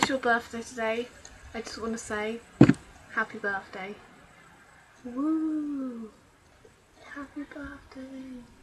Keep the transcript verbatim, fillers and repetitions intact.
it's your birthday today, I just want to say happy birthday. Woo! Happy birthday.